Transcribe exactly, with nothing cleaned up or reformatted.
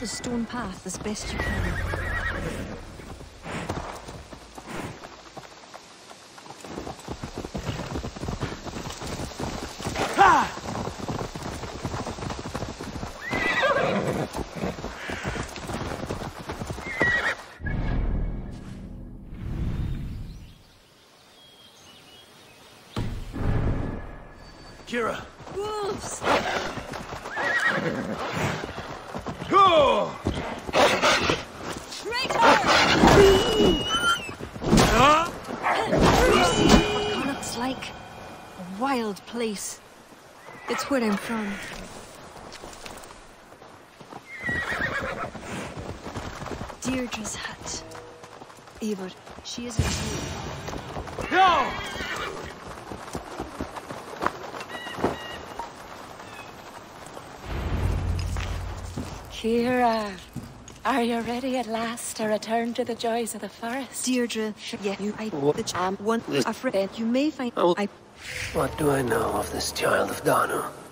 the stone path as best you can. Kira. Wolves! Go! Traitor! Huh? You see what Connacht's like? A wild place. It's where I'm from. Deirdre's hut. Eivor, she is a Druid. No! Kira, are you ready at last to return to the joys of the forest? Deirdre, yeah, you, I, the charm, one, afraid you may find, Oh. I, What do I know of this child of Danu?